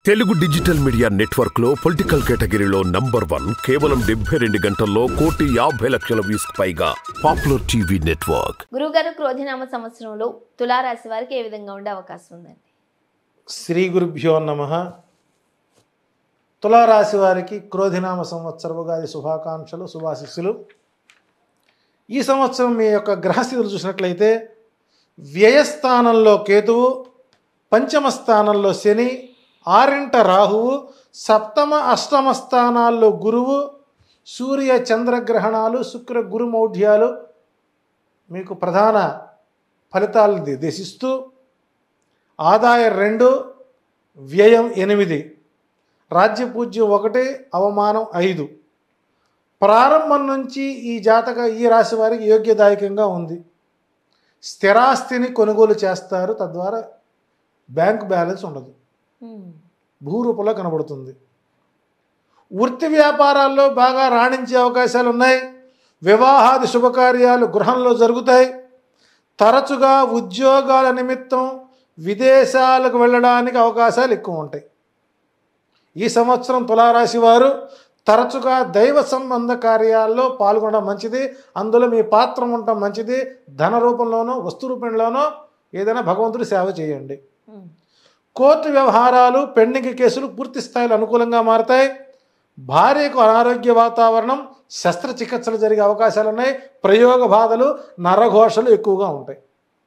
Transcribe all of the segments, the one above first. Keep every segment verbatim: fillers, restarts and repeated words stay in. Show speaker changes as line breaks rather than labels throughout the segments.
Telugu digital media network లో political కేటగిరీలో number one కేవలం డెబ్బై రెండు గంటల్లో కోటి యాభై లక్షల వ్యూస్ పైగా పాపులర్ టీవీ నెట్వర్క్.
గురుగారు క్రోధినామ సంవత్సరంలో తులా రాశి వారికి ఏ విధంగా ఉండే అవకాశం ఉందండి?
శ్రీ గురుభ్యో నమః. తులా రాశి వారికి క్రోధినామ సంవత్సర ఉగాది శుభాకాంక్షలు, శుభాశిస్సులు. ఈ సంవత్సరం మీ యొక్క గ్రహస్థితులు చూసినట్లయితే వ్యయస్థానంలో కేతువు, పంచమ స్థానంలో శని, ఆరింట రాహువు, సప్తమ అష్టమ స్థానాల్లో గురువు, సూర్య చంద్రగ్రహణాలు, శుక్ర గురు మౌఢ్యాలు మీకు ప్రధాన ఫలితాలను నిర్దేశిస్తూ ఆదాయం రెండు, వ్యయం ఎనిమిది, రాజ్యపూజ్యం ఒకటి, అవమానం ఐదు. ప్రారంభం నుంచి ఈ జాతక ఈ రాశి వారికి యోగ్యదాయకంగా ఉంది. స్థిరాస్తిని కొనుగోలు చేస్తారు, తద్వారా బ్యాంక్ బ్యాలెన్స్ ఉండదు, భూరూపంలో కనబడుతుంది. వృత్తి వ్యాపారాల్లో బాగా రాణించే అవకాశాలు ఉన్నాయి. వివాహాది శుభకార్యాలు గృహంలో జరుగుతాయి. తరచుగా ఉద్యోగాల నిమిత్తం విదేశాలకు వెళ్ళడానికి అవకాశాలు ఎక్కువ ఉంటాయి. ఈ సంవత్సరం తులారాశి వారు తరచుగా దైవ సంబంధ కార్యాల్లో పాల్గొనడం మంచిది. అందులో మీ పాత్ర ఉండటం మంచిది. ధన రూపంలోనో వస్తు రూపంలోనో ఏదైనా భగవంతుడి సేవ చేయండి. కోర్టు వ్యవహారాలు, పెండింగ్ కేసులు పూర్తి స్థాయిలో అనుకూలంగా మారతాయి. భార్యకు అనారోగ్య వాతావరణం, శస్త్రచికిత్సలు జరిగే అవకాశాలు ఉన్నాయి. ప్రయోగ బాధలు, నరఘోషలు ఎక్కువగా ఉంటాయి.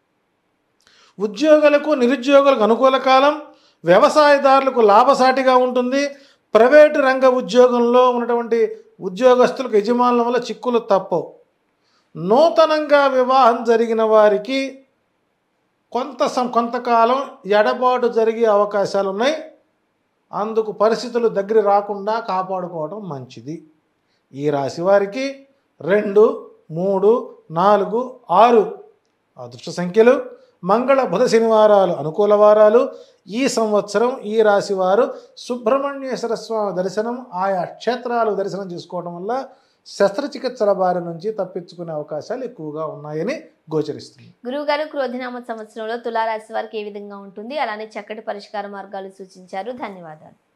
ఉద్యోగులకు, నిరుద్యోగులకు అనుకూల కాలం. వ్యవసాయదారులకు లాభసాటిగా ఉంటుంది. ప్రైవేటు రంగ ఉద్యోగంలో ఉన్నటువంటి ఉద్యోగస్తులకు యజమానుల వల్ల చిక్కులు తప్పవు. నూతనంగా వివాహం జరిగిన వారికి కొంత సం కొంతకాలం ఎడబాటు జరిగే అవకాశాలు ఉన్నాయి. అందుకు పరిస్థితులు దగ్గర రాకుండా కాపాడుకోవడం మంచిది. ఈ రాశి వారికి రెండు, మూడు, నాలుగు, ఆరు అదృష్ట సంఖ్యలు. మంగళ బుధ శనివారాలు అనుకూల వారాలు. ఈ సంవత్సరం ఈ రాశి వారు సుబ్రహ్మణ్యేశ్వర స్వామి దర్శనం, ఆయా క్షేత్రాలు దర్శనం చేసుకోవడం వల్ల శస్త్రచికిత్సల బారి నుంచి తప్పించుకునే అవకాశాలు ఎక్కువగా ఉన్నాయని గోచరిస్తుంది.
గురువుగారు క్రోధినామ సంవత్సరంలో తులారాశి వారికి ఏ విధంగా ఉంటుంది, అలానే చక్కటి పరిష్కార మార్గాలు సూచించారు. ధన్యవాదాలు.